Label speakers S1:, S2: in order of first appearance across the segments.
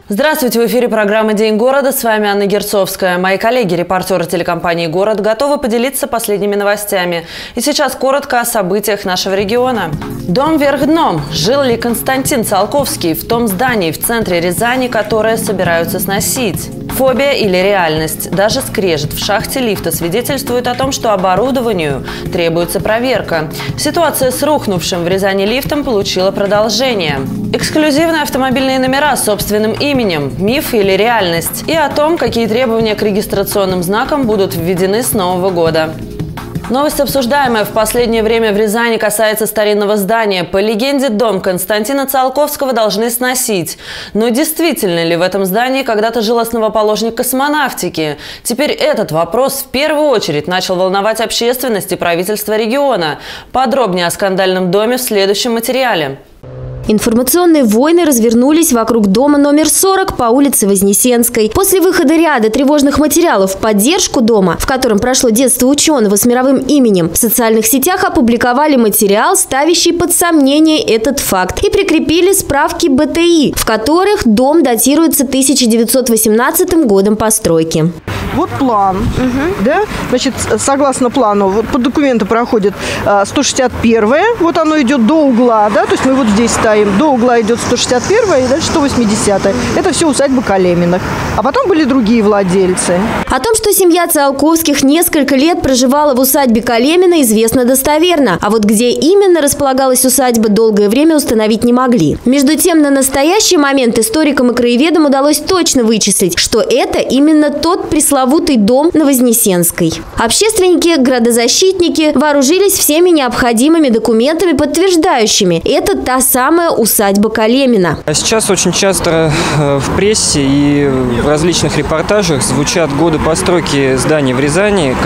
S1: Здравствуйте, в эфире программа «День города». С вами Анна Герцовская. Мои коллеги, репортеры телекомпании «Город» готовы поделиться последними новостями. И сейчас коротко о событиях нашего региона. Дом вверх дном. Жил ли Константин Циолковский в том здании в центре Рязани, которое собираются сносить? Фобия или реальность? Даже скрежет в шахте лифта свидетельствует о том, что оборудованию требуется проверка. Ситуация с рухнувшим в Рязани лифтом получила продолжение. Эксклюзивные автомобильные номера с собственным именем. Миф или реальность? И о том, какие требования к регистрационным знакам будут введены с Нового года. Новость, обсуждаемая в последнее время в Рязани, касается старинного здания. По легенде, дом Константина Циолковского должны сносить. Но действительно ли в этом здании когда-то жил основоположник космонавтики? Теперь этот вопрос в первую очередь начал волновать общественность и правительство региона. Подробнее о скандальном доме в следующем материале.
S2: Информационные войны развернулись вокруг дома номер 40 по улице Вознесенской. После выхода ряда тревожных материалов в поддержку дома, в котором прошло детство ученого с мировым именем, в социальных сетях опубликовали материал, ставящий под сомнение этот факт, и прикрепили справки БТИ, в которых дом датируется 1918 годом постройки.
S3: Вот план, да? Значит, согласно плану, вот по документу проходит 161-е, вот оно идет до угла, да, то есть мы вот здесь стоим, до угла идет 161-е и дальше 180-е. Это все усадьба Калеминых. А потом были другие владельцы.
S2: О том, что семья Циолковских несколько лет проживала в усадьбе Калемина, известно достоверно. А вот где именно располагалась усадьба, долгое время установить не могли. Между тем, на настоящий момент историкам и краеведам удалось точно вычислить, что это именно тот пресловутый дом на Вознесенской. Общественники, градозащитники вооружились всеми необходимыми документами, подтверждающими – это та самая усадьба Калемина.
S4: Сейчас очень часто в прессе и в различных репортажах звучат годы постройки зданий в Рязани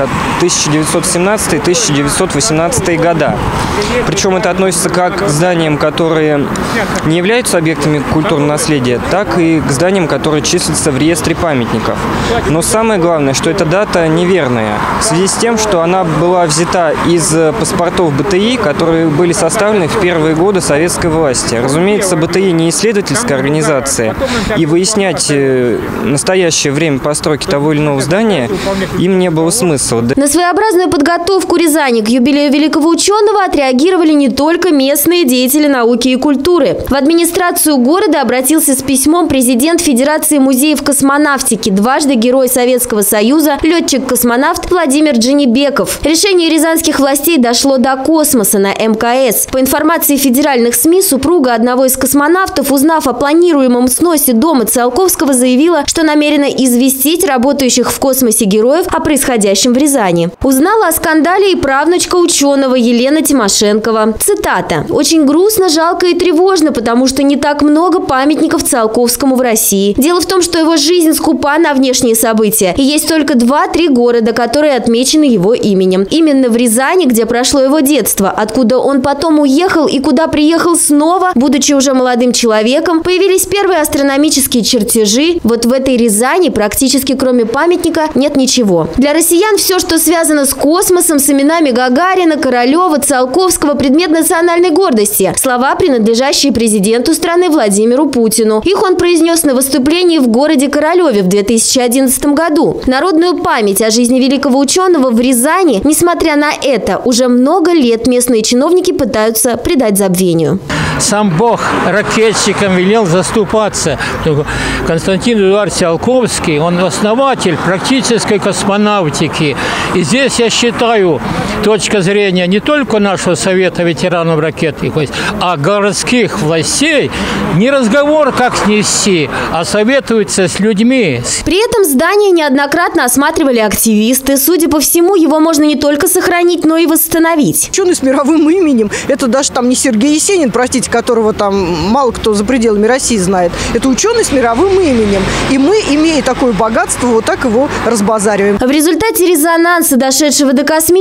S4: 1917-1918 года. Причем это относится как к зданиям, которые не являются объектами культурного наследия, так и к зданиям, которые числятся в реестре памятников. Но самое главное, что эта дата неверная, в связи с тем, что она была взята из паспортов БТИ, которые были составлены в первые годы советской власти. Разумеется, БТИ не исследовательская организация, и выяснять настоящее время постройки того или иного здания им не было смысла.
S2: На своеобразную подготовку Рязани к юбилею великого ученого отреагировали не только местные деятели науки и культуры. В администрацию города обратился с письмом президент Федерации музеев космонавтики, дважды Герой Советского Союза, летчик-космонавт Владимир Дженебеков. Решение рязанских властей дошло до космоса на МКС. По информации федеральных СМИ, супруга одного из космонавтов, узнав о планируемом сносе дома Циолковского, заявила, что намерена известить работающих в космосе героев о происходящем в Рязани. Узнала о скандале и правнучка ученого Елена Тимошенкова. Цитата. «Очень грустно, жалко и тревожно, потому что не так много памятников Циолковскому в России. Дело в том, что его жизнь скупа на внешние события. И есть только 2-3 города, которые отмечены его именем. Именно в Рязани, где прошло его детство, откуда он потом уехал и куда приехал снова, будучи уже молодым человеком, появились первые астрономические чертежи. Вот в этой Рязани практически кроме памятника нет ничего. Для россиян все, что связано с космосом, с именами Гагарина, Королева, Циолковского, предмет национальной гордости. Слова, принадлежащие президенту страны Владимиру Путину. Их он произнес на выступлении в городе Королеве в 2011 году. Народную память о жизни великого ученого в Рязани, несмотря на это, уже много лет местные чиновники пытаются придать забвению.
S5: Сам Бог ракетчикам велел заступаться. Константин Эдуардович Циолковский, он основатель практической космонавтики. И здесь, я считаю, точка зрения не только нашего Совета ветеранов ракетных войск, а городских властей, не разговор, как снести, а советуются с людьми.
S2: При этом здание неоднократно осматривали активисты. Судя по всему, его можно не только сохранить, но и восстановить.
S3: Ученый с мировым именем, это даже там не Сергей Есенин, простите, которого там мало кто за пределами России знает. Это ученый с мировым именем. И мы, имея такое богатство, вот так его разбазариваем.
S2: В результате резонанса, дошедшего до космических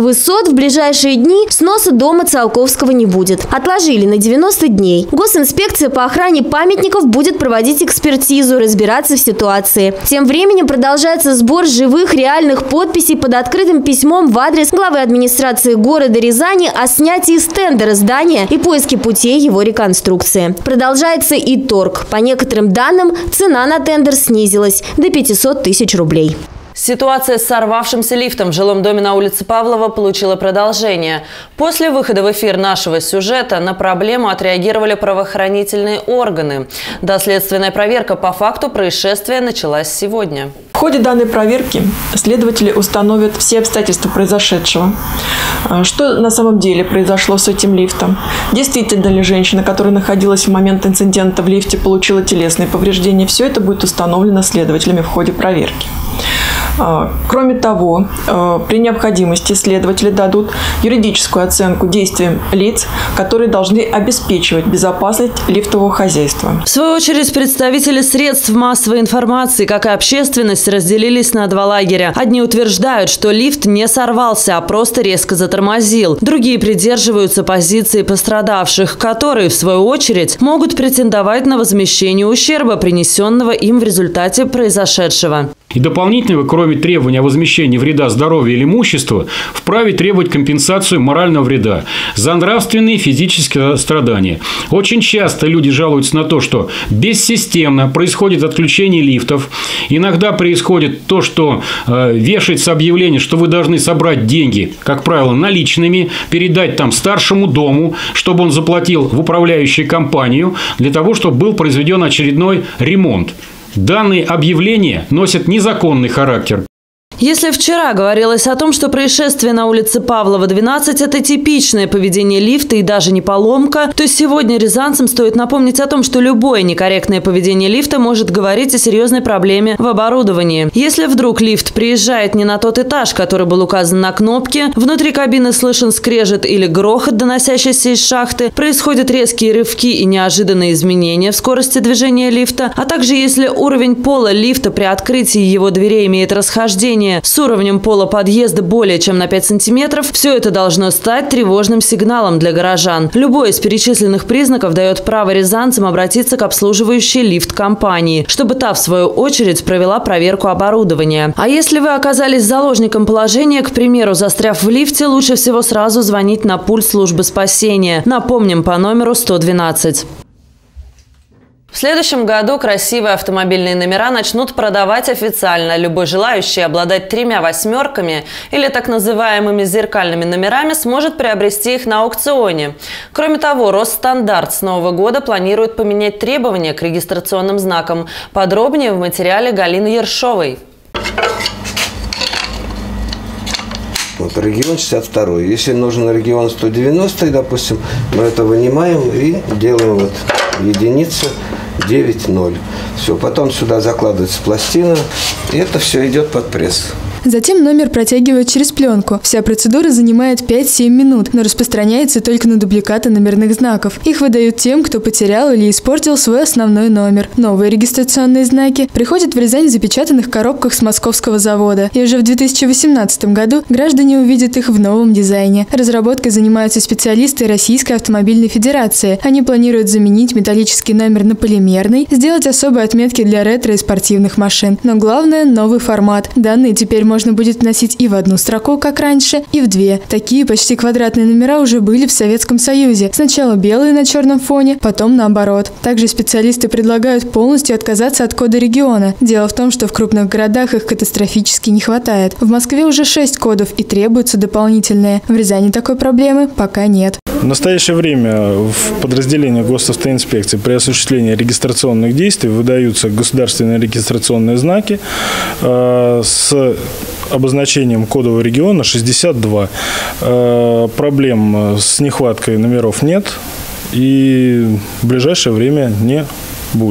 S2: высот в ближайшие дни сноса дома Циолковского не будет. Отложили на 90 дней. Госинспекция по охране памятников будет проводить экспертизу, разбираться в ситуации. Тем временем продолжается сбор живых реальных подписей под открытым письмом в адрес главы администрации города Рязани о снятии с тендера здания и поиске путей его реконструкции. Продолжается и торг. По некоторым данным, цена на тендер снизилась до 500 тысяч рублей.
S1: Ситуация с сорвавшимся лифтом в жилом доме на улице Павлова получила продолжение. После выхода в эфир нашего сюжета на проблему отреагировали правоохранительные органы. Доследственная проверка по факту происшествия началась сегодня.
S6: В ходе данной проверки следователи установят все обстоятельства произошедшего. Что на самом деле произошло с этим лифтом? Действительно ли женщина, которая находилась в момент инцидента в лифте, получила телесные повреждения? Все это будет установлено следователями в ходе проверки. Кроме того, при необходимости следователи дадут юридическую оценку действиям лиц, которые должны обеспечивать безопасность лифтового хозяйства.
S1: В свою очередь, представители средств массовой информации, как и общественность, разделились на два лагеря. Одни утверждают, что лифт не сорвался, а просто резко затормозил. Другие придерживаются позиции пострадавших, которые, в свою очередь, могут претендовать на возмещение ущерба, принесенного им в результате произошедшего.
S7: И дополнительно, кроме требования о возмещении вреда здоровью или имуществу, вправе требовать компенсацию морального вреда за нравственные и физические страдания. Очень часто люди жалуются на то, что бессистемно происходит отключение лифтов. Иногда происходит то, что вешается объявление, что вы должны собрать деньги, как правило, наличными, передать там старшему дому, чтобы он заплатил в управляющую компанию, для того, чтобы был произведен очередной ремонт. Данные объявления носят незаконный характер.
S1: Если вчера говорилось о том, что происшествие на улице Павлова, 12 – это типичное поведение лифта и даже не поломка, то сегодня рязанцам стоит напомнить о том, что любое некорректное поведение лифта может говорить о серьезной проблеме в оборудовании. Если вдруг лифт приезжает не на тот этаж, который был указан на кнопке, внутри кабины слышен скрежет или грохот, доносящийся из шахты, происходят резкие рывки и неожиданные изменения в скорости движения лифта, а также если уровень пола лифта при открытии его дверей имеет расхождение с уровнем пола подъезда более чем на 5 сантиметров, все это должно стать тревожным сигналом для горожан. Любой из перечисленных признаков дает право рязанцам обратиться к обслуживающей лифт-компании, чтобы та, в свою очередь, провела проверку оборудования. А если вы оказались заложником положения, к примеру, застряв в лифте, лучше всего сразу звонить на пульт службы спасения. Напомним, по номеру 112. В следующем году красивые автомобильные номера начнут продавать официально. Любой желающий обладать 3 восьмерками или так называемыми зеркальными номерами сможет приобрести их на аукционе. Кроме того, Росстандарт с нового года планирует поменять требования к регистрационным знакам. Подробнее в материале Галины Ершовой.
S8: Вот регион 62. Если нужен регион 190, допустим, мы это вынимаем и делаем вот единица 9,0. Все, потом сюда закладывается пластина, и это все идет под пресс.
S9: Затем номер протягивают через пленку. Вся процедура занимает 5-7 минут, но распространяется только на дубликаты номерных знаков. Их выдают тем, кто потерял или испортил свой основной номер. Новые регистрационные знаки приходят в Рязань в запечатанных коробках с московского завода. И уже в 2018 году граждане увидят их в новом дизайне. Разработкой занимаются специалисты Российской автомобильной федерации. Они планируют заменить металлический номер на полимерный, сделать особые отметки для ретро и спортивных машин. Но главное – новый формат. Данные теперь можно будет вносить и в одну строку, как раньше, и в две. Такие почти квадратные номера уже были в Советском Союзе. Сначала белые на черном фоне, потом наоборот. Также специалисты предлагают полностью отказаться от кода региона. Дело в том, что в крупных городах их катастрофически не хватает. В Москве уже 6 кодов и требуются дополнительные. В Рязани такой проблемы пока нет.
S10: В настоящее время в подразделении госавтоинспекции при осуществлении регистрационных действий выдаются государственные регистрационные знаки с обозначением кодового региона 62. Проблем с нехваткой номеров нет и в ближайшее время не будет.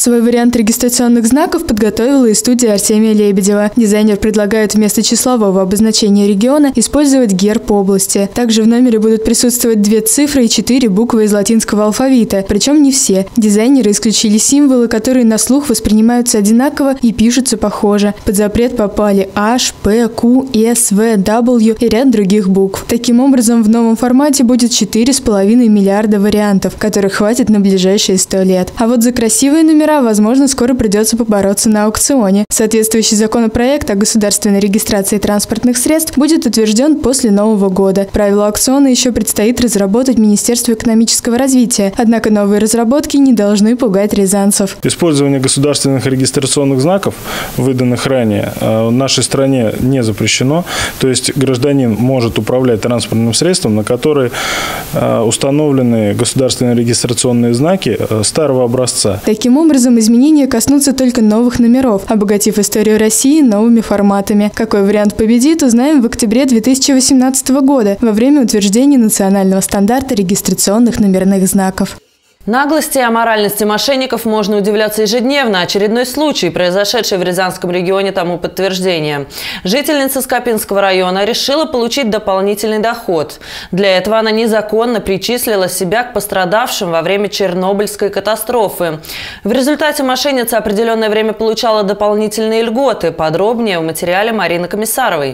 S9: Свой вариант регистрационных знаков подготовила и студия Артемия Лебедева. Дизайнер предлагает вместо числового обозначения региона использовать герб области. Также в номере будут присутствовать 2 цифры и 4 буквы из латинского алфавита. Причем не все. Дизайнеры исключили символы, которые на слух воспринимаются одинаково и пишутся похоже. Под запрет попали H, P, Q, S, V, W и ряд других букв. Таким образом, в новом формате будет 4,5 миллиарда вариантов, которых хватит на ближайшие 100 лет. А вот за красивые номера, возможно, скоро придется побороться на аукционе. Соответствующий законопроект о государственной регистрации транспортных средств будет утвержден после Нового года. Правила аукциона еще предстоит разработать Министерству экономического развития. Однако новые разработки не должны пугать рязанцев.
S10: Использование государственных регистрационных знаков, выданных ранее, в нашей стране не запрещено. То есть гражданин может управлять транспортным средством, на которое установлены государственные регистрационные знаки старого образца.
S9: Таким образом, изменения коснутся только новых номеров, обогатив историю России новыми форматами. Какой вариант победит, узнаем в октябре 2018 года во время утверждения национального стандарта регистрационных номерных знаков.
S1: Наглости и аморальности мошенников можно удивляться ежедневно. Очередной случай, произошедший в Рязанском регионе, тому подтверждение. Жительница Скопинского района решила получить дополнительный доход. Для этого она незаконно причислила себя к пострадавшим во время Чернобыльской катастрофы. В результате мошенница определенное время получала дополнительные льготы. Подробнее в материале Марины Комиссаровой.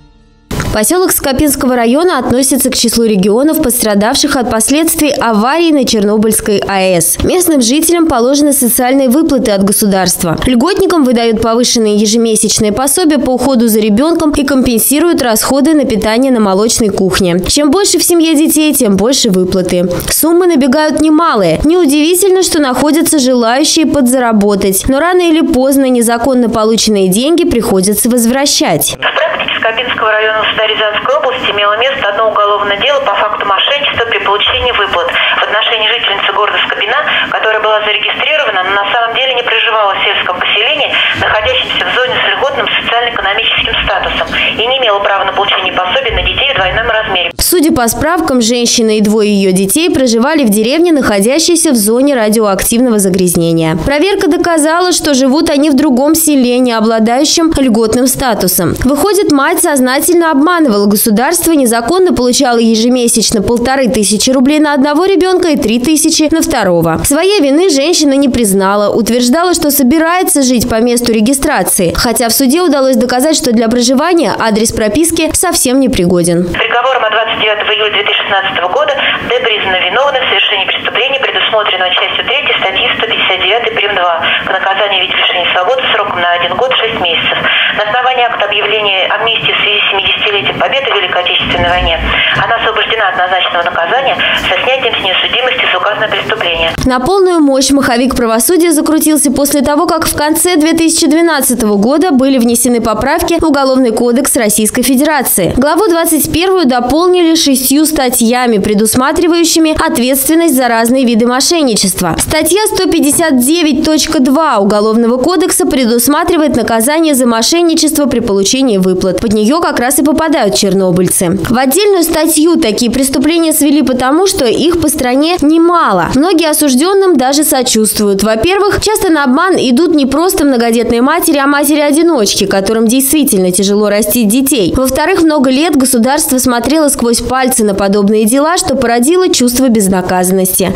S2: Поселок Скопинского района относится к числу регионов, пострадавших от последствий аварии на Чернобыльской АЭС. Местным жителям положены социальные выплаты от государства. Льготникам выдают повышенные ежемесячные пособия по уходу за ребенком и компенсируют расходы на питание на молочной кухне. Чем больше в семье детей, тем больше выплаты. Суммы набегают немалые. Неудивительно, что находятся желающие подзаработать. Но рано или поздно незаконно полученные деньги приходится возвращать.
S11: Скопинского района Рязанской области имело место одно уголовное дело по факту мошенничества при получении выплат в отношении жительницы города Скопина, которая была зарегистрирована, но на самом деле не проживала в сельском поселении, находящемся в зоне с льготным социально-экономическим статусом, и не имела права на получение пособий на детей в двойном размере.
S2: Судя по справкам, женщина и 2 ее детей проживали в деревне, находящейся в зоне радиоактивного загрязнения. Проверка доказала, что живут они в другом селе, не обладающем льготным статусом. Выходит, мать сознательно обманывала государство, незаконно получала ежемесячно 1500 рублей на одного ребенка и 3000 на второго. Своей вины женщина не признала, утверждала, что собирается жить по месту регистрации, хотя в суде удалось доказать, что для проживания адрес прописки совсем не пригоден.
S11: Приговором от 29 июля 2016 года Д. признана виновной в совершении преступления, предусмотренного частью 3 статьи 159 прим. 2 к наказанию в виде лишения свободы сроком на 1 год 6 месяцев. На основании акта объявления амнистии в связи с 70-летием победы в Великой Отечественной войне она освобождена от назначенного наказания со снятием с нее судимости за указанное преступление.
S2: На полную мощь маховик правосудия закрутился после того, как в конце 2012 года были внесены поправки в Уголовный кодекс Российской Федерации. Главу 21 дополнили 6 статьями, предусматривающими ответственность за разные виды мошенничества. Статья 159.2 Уголовного кодекса предусматривает наказание за мошенничество при получении выплат. Под нее как раз и попадают чернобыльцы. В отдельную статью такие преступления свели потому, что их по стране немало. Многие осужденным даже сочувствуют. Во-первых, часто на обман идут не просто многодетные матери, а матери-одиночки, которым действительно тяжело растить детей. Во-вторых, много лет государство смотрело сквозь пальцы на подобные дела, что породило чувство безнаказанности.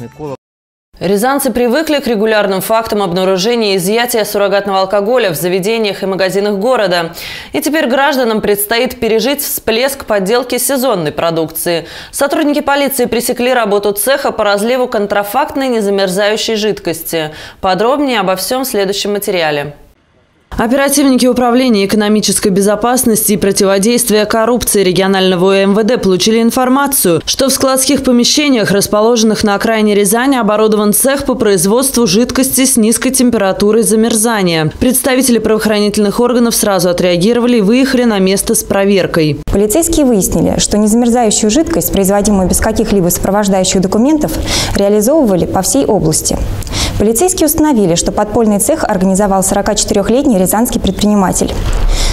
S1: Рязанцы привыкли к регулярным фактам обнаружения и изъятия суррогатного алкоголя в заведениях и магазинах города. И теперь гражданам предстоит пережить всплеск подделки сезонной продукции. Сотрудники полиции пресекли работу цеха по разливу контрафактной незамерзающей жидкости. Подробнее обо всем в следующем материале. Оперативники Управления экономической безопасности и противодействия коррупции регионального УМВД получили информацию, что в складских помещениях, расположенных на окраине Рязани, оборудован цех по производству жидкости с низкой температурой замерзания. Представители правоохранительных органов сразу отреагировали и выехали на место с проверкой.
S12: Полицейские выяснили, что незамерзающую жидкость, производимую без каких-либо сопровождающих документов, реализовывали по всей области. Полицейские установили, что подпольный цех организовал 44-летний рязанский предприниматель.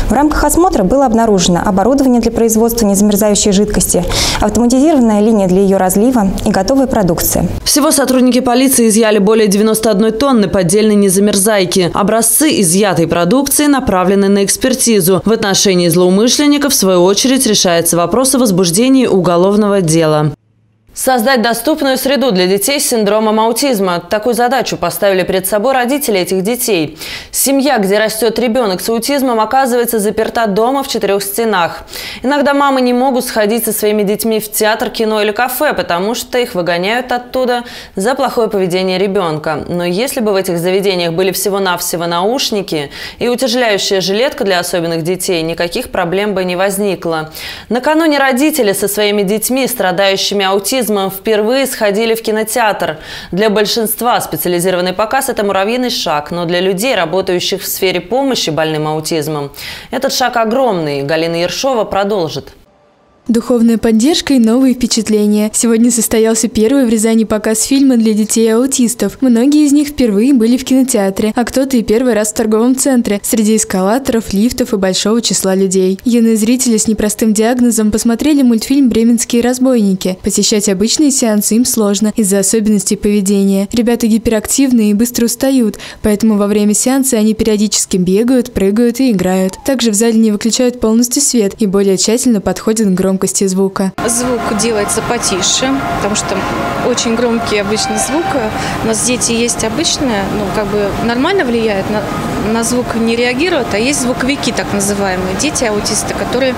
S12: В рамках осмотра было обнаружено оборудование для производства незамерзающей жидкости, автоматизированная линия для ее разлива и готовая продукция.
S1: Всего сотрудники полиции изъяли более 91 тонны поддельной незамерзайки. Образцы изъятой продукции направлены на экспертизу. В отношении злоумышленников, в свою очередь, решается вопрос о возбуждении уголовного дела. Создать доступную среду для детей с синдромом аутизма. Такую задачу поставили перед собой родители этих детей. Семья, где растет ребенок с аутизмом, оказывается заперта дома в 4 стенах. Иногда мамы не могут сходить со своими детьми в театр, кино или кафе, потому что их выгоняют оттуда за плохое поведение ребенка. Но если бы в этих заведениях были всего-навсего наушники и утяжеляющая жилетка для особенных детей, никаких проблем бы не возникло. Накануне родители со своими детьми, страдающими аутизмом, впервые сходили в кинотеатр. Для большинства специализированный показ – это муравьиный шаг, но для людей, работающих в сфере помощи больным аутизмом, этот шаг огромный. Галина Ершова продолжит.
S9: Духовная поддержка и новые впечатления. Сегодня состоялся первый в Рязани показ фильма для детей-аутистов. Многие из них впервые были в кинотеатре, а кто-то и первый раз в торговом центре, среди эскалаторов, лифтов и большого числа людей. Юные зрители с непростым диагнозом посмотрели мультфильм «Бременские разбойники». Посещать обычные сеансы им сложно из-за особенностей поведения. Ребята гиперактивные и быстро устают, поэтому во время сеанса они периодически бегают, прыгают и играют. Также в зале не выключают полностью свет и более тщательно подходят к громкости звука.
S13: Звук делается потише, потому что очень громкий обычный звук. У нас дети есть обычные, нормально влияют, на звук не реагируют, а есть звуковики, так называемые, дети-аутисты, которые,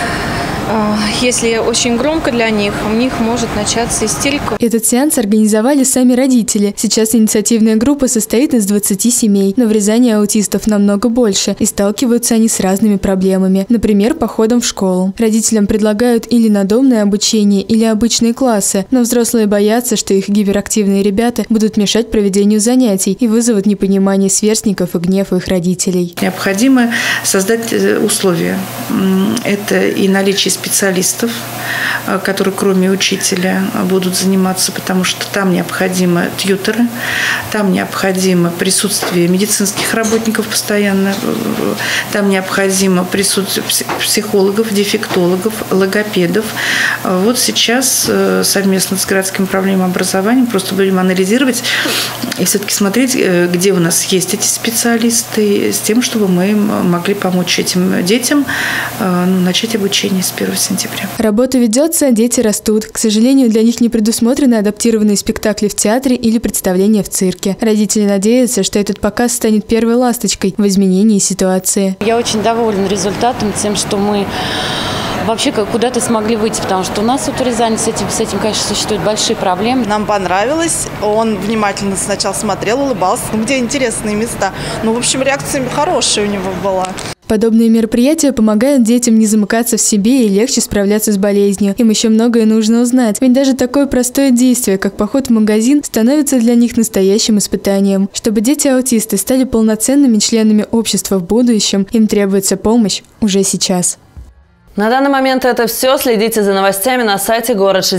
S13: если очень громко для них, у них может начаться истерика.
S9: Этот сеанс организовали сами родители. Сейчас инициативная группа состоит из 20 семей, но в Рязани аутистов намного больше, и сталкиваются они с разными проблемами. Например, походом в школу. Родителям предлагают или надомное обучение, или обычные классы, но взрослые боятся, что их гиперактивные ребята будут мешать проведению занятий и вызовут непонимание сверстников и гнев их родителей.
S14: Необходимо создать условия. Это и наличие специалистов, которые кроме учителя будут заниматься, потому что там необходимы тьюторы, там необходимо присутствие медицинских работников постоянно, там необходимо присутствие психологов, дефектологов, логопедов. Вот сейчас совместно с городским управлением образования просто будем анализировать и все-таки смотреть, где у нас есть эти специалисты, с тем, чтобы мы могли помочь этим детям начать обучение с 1 сентября.
S9: Работа ведется, дети растут. К сожалению, для них не предусмотрены адаптированные спектакли в театре или представления в цирке. Родители надеются, что этот показ станет первой ласточкой в изменении ситуации.
S15: Я очень довольна результатом, тем, что мы вообще куда-то смогли выйти, потому что у нас в Рязани с этим, конечно, существуют большие проблемы.
S16: Нам понравилось. Он внимательно сначала смотрел, улыбался. Где интересные места. В общем, реакция хорошая у него была.
S9: Подобные мероприятия помогают детям не замыкаться в себе и легче справляться с болезнью. Им еще многое нужно узнать, ведь даже такое простое действие, как поход в магазин, становится для них настоящим испытанием. Чтобы дети-аутисты стали полноценными членами общества в будущем, им требуется помощь уже сейчас.
S1: На данный момент это все. Следите за новостями на сайте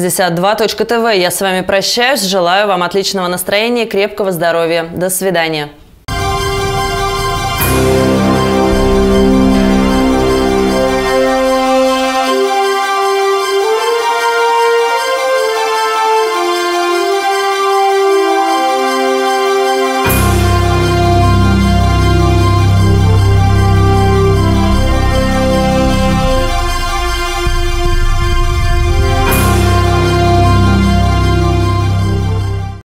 S1: город62.тв. Я с вами прощаюсь. Желаю вам отличного настроения и крепкого здоровья. До свидания.